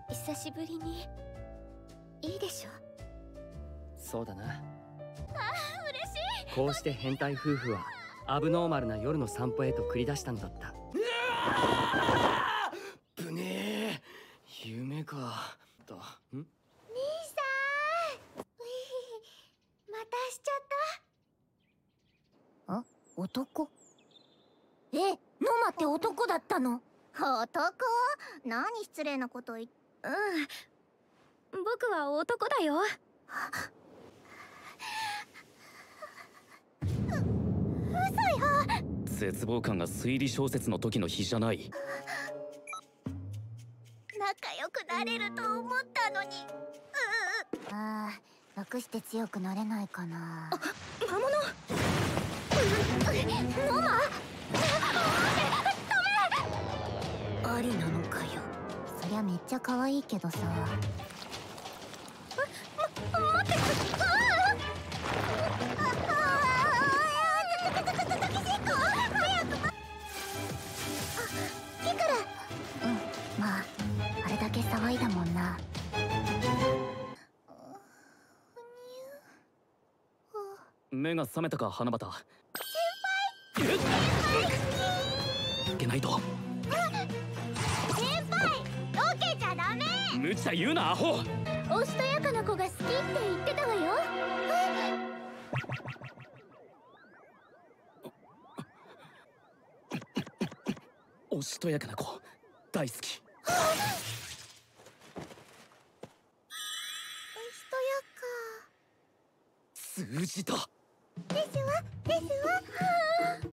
久しぶりに。いいでしょ。 そうだな。 嬉しい。 こうして変態夫婦はアブノーマルな夜の散歩へと繰り出したのだった。ぶねえ、夢かと。 兄さんまたしちゃった。あ、男？ノマって男だったの？ 男？何失礼なこと言っ。 僕は男だよ。 嘘よ。 絶望感が推理小説の時の日じゃない。 仲良くなれると思ったのに。 楽して強くなれないかな。 魔物。ノマ。 ありなのかよ。そりゃめっちゃ可愛いけどさ。 待って。 まああれだけ騒いだもんな。 目が覚めたか花畑。先輩。いけないと。 先輩、ロケちゃダメ。 無茶言うなアホ。 おしとやかな子が好きって言ってたわよ。 おしとやかな子大好き。 おしとやか。 通じた。 ですわ。